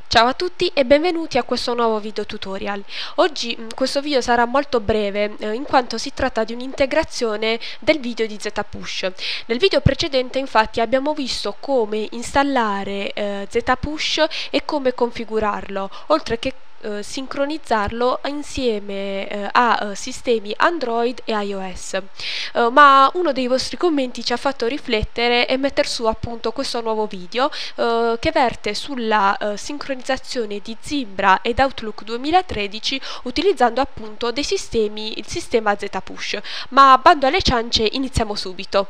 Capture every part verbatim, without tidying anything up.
Ciao a tutti e benvenuti a questo nuovo video tutorial. Oggi mh, questo video sarà molto breve eh, in quanto si tratta di un'integrazione del video di ZPush. Nel video precedente infatti abbiamo visto come installare eh, ZPush e come configurarlo, oltre che eh, sincronizzarlo insieme eh, a eh, sistemi Android e iOS. Eh, ma uno dei vostri commenti ci ha fatto riflettere e mettere su appunto questo nuovo video eh, che verte sulla eh, sincronizzazione di Zimbra ed Outlook duemilatredici utilizzando appunto dei sistemi, il sistema ZPush. Ma bando alle ciance, iniziamo subito.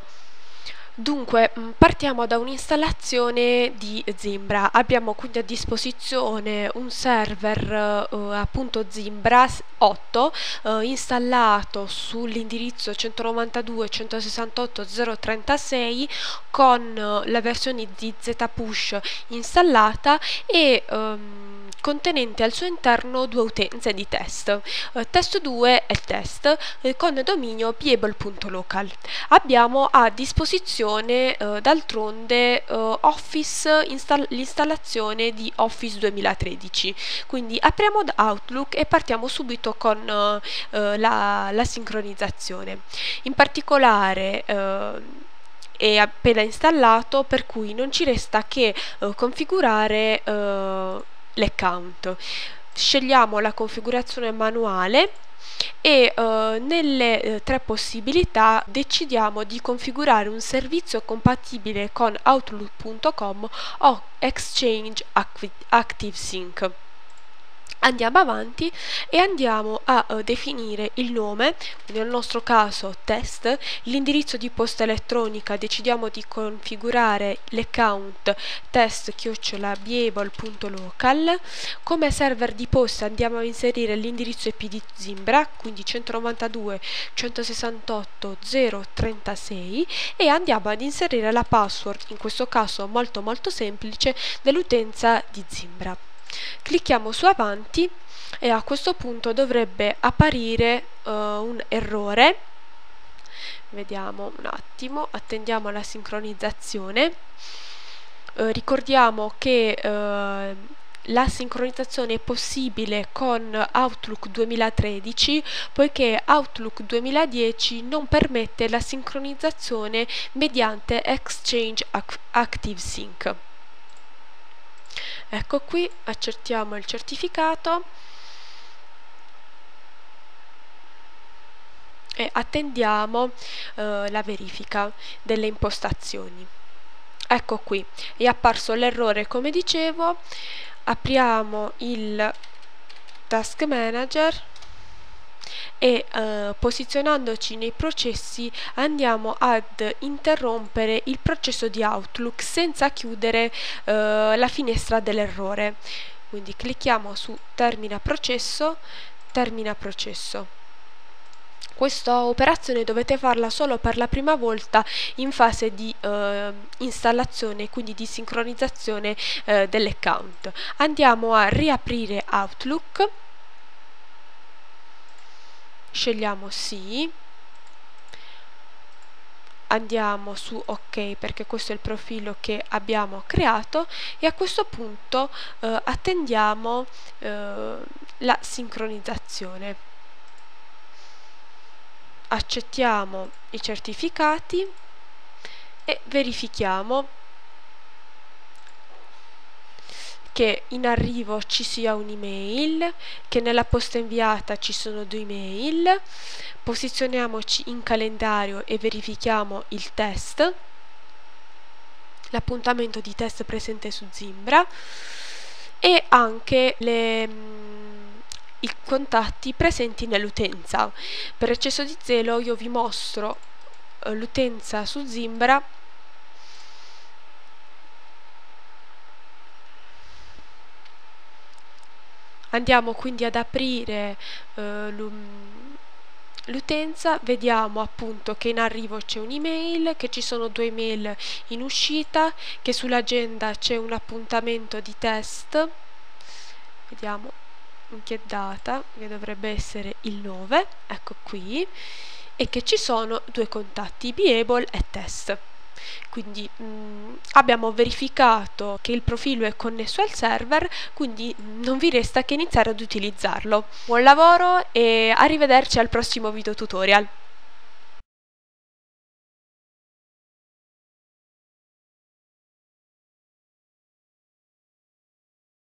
Dunque, partiamo da un'installazione di Zimbra. Abbiamo quindi a disposizione un server eh, appunto Zimbra otto eh, installato sull'indirizzo centonovantadue punto centosessantotto punto zero punto trentasei con eh, la versione di ZPush installata e ehm, contenente al suo interno due utenze di test, eh, test due e test, eh, con dominio beable punto local. Abbiamo a disposizione eh, d'altronde eh, Office, install l'installazione di Office duemilatredici, quindi apriamo da Outlook e partiamo subito con eh, la, la sincronizzazione. In particolare eh, è appena installato, per cui non ci resta che eh, configurare eh, l'account. Scegliamo la configurazione manuale e uh, nelle uh, tre possibilità decidiamo di configurare un servizio compatibile con Outlook punto com o Exchange ActiveSync. Andiamo avanti e andiamo a uh, definire il nome, nel nostro caso test, l'indirizzo di posta elettronica, decidiamo di configurare l'account test chiocciola beable punto local. Come server di posta andiamo a inserire l'indirizzo I P di Zimbra, quindi centonovantadue punto centosessantotto punto zero punto trentasei, e andiamo ad inserire la password, in questo caso molto molto semplice, dell'utenza di Zimbra. Clicchiamo su avanti e a questo punto dovrebbe apparire uh, un errore. Vediamo un attimo, attendiamo la sincronizzazione. Uh, ricordiamo che uh, la sincronizzazione è possibile con Outlook duemilatredici, poiché Outlook duemiladieci non permette la sincronizzazione mediante Exchange ActiveSync. Ecco qui, accertiamo il certificato e attendiamo eh, la verifica delle impostazioni. Ecco qui, è apparso l'errore come dicevo. Apriamo il Task Manager e eh, posizionandoci nei processi andiamo ad interrompere il processo di Outlook senza chiudere eh, la finestra dell'errore. Quindi clicchiamo su termina processo, termina processo. Questa operazione dovete farla solo per la prima volta in fase di eh, installazione, quindi di sincronizzazione eh, dell'account. Andiamo a riaprire Outlook. Scegliamo sì, andiamo su ok perché questo è il profilo che abbiamo creato e a questo punto eh, attendiamo eh, la sincronizzazione. Accettiamo i certificati e verifichiamo che in arrivo ci sia un'email, che nella posta inviata ci sono due email. Posizioniamoci in calendario e verifichiamo il test, l'appuntamento di test presente su Zimbra e anche le, mh, i contatti presenti nell'utenza. Per eccesso di zelo io vi mostro eh, l'utenza su Zimbra. Andiamo quindi ad aprire eh, l'utenza, vediamo appunto che in arrivo c'è un'email, che ci sono due email in uscita, che sull'agenda c'è un appuntamento di test, vediamo in che data, che dovrebbe essere il nove, ecco qui, e che ci sono due contatti, beable e test. Quindi mh, abbiamo verificato che il profilo è connesso al server, quindi mh, non vi resta che iniziare ad utilizzarlo. Buon lavoro e arrivederci al prossimo video tutorial.